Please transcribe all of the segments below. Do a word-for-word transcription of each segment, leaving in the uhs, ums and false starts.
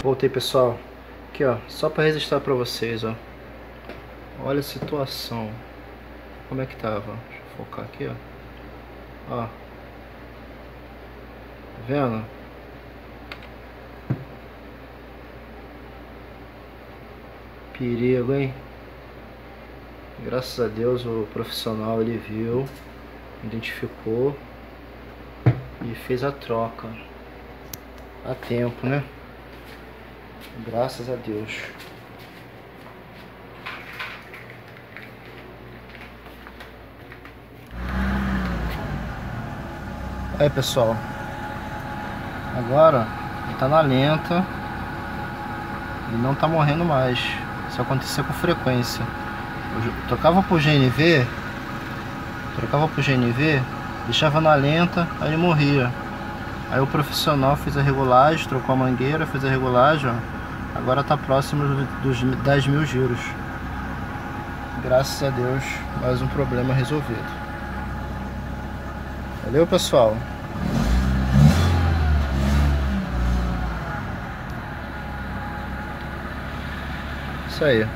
Voltei, pessoal. Aqui, ó, só para registrar para vocês, ó. Olha a situação. Como é que tava? Deixa eu focar aqui, ó. Ó. Tá vendo? Perigo, hein? Graças a Deus o profissional ele viu, identificou e fez a troca a tempo, né? Graças a Deus. Aí, pessoal, agora ele tá na lenta e não tá morrendo mais. Isso acontecia com frequência. Eu trocava pro G N V, trocava pro G N V, deixava na lenta, aí ele morria. Aí o profissional fez a regulagem, trocou a mangueira, fez a regulagem, ó. Agora tá próximo dos dez mil giros. Graças a Deus, mais um problema resolvido. Valeu, pessoal. Isso aí.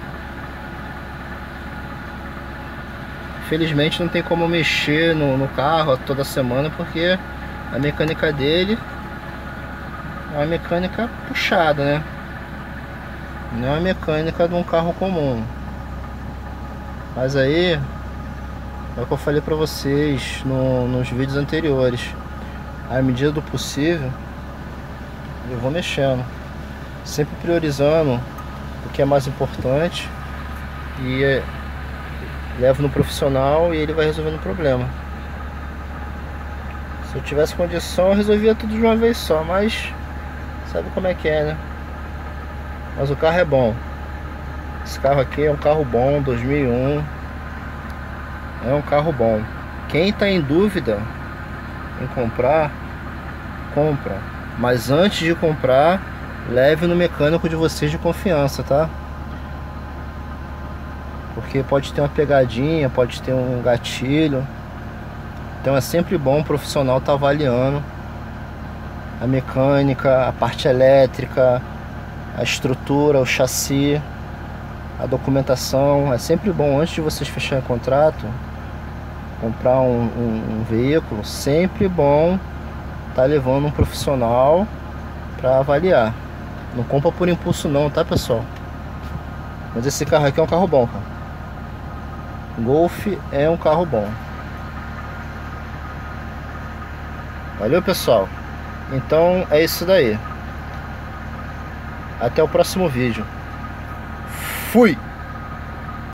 Infelizmente não tem como mexer no, no carro toda semana, porque a mecânica dele é uma mecânica puxada, né? Não é uma mecânica de um carro comum. Mas aí é o que eu falei pra vocês no, nos vídeos anteriores. À medida do possível eu vou mexendo, sempre priorizando o que é mais importante e é, levo no profissional e ele vai resolvendo o problema. Se eu tivesse condição eu resolvia tudo de uma vez só, mas sabe como é que é, né? Mas o carro é bom. Esse carro aqui é um carro bom, dois mil e um. É um carro bom. Quem está em dúvida em comprar, compra. Mas antes de comprar, leve no mecânico de vocês de confiança, tá? Porque pode ter uma pegadinha, pode ter um gatilho. Então é sempre bom o profissional estar avaliando a mecânica, a parte elétrica, a estrutura, o chassi, a documentação. É sempre bom, antes de vocês fecharem o contrato, comprar um, um, um veículo, sempre bom tá levando um profissional para avaliar. Não compra por impulso não, tá, pessoal? Mas esse carro aqui é um carro bom, cara. Golf é um carro bom. Valeu, pessoal. Então é isso daí. Até o próximo vídeo. Fui!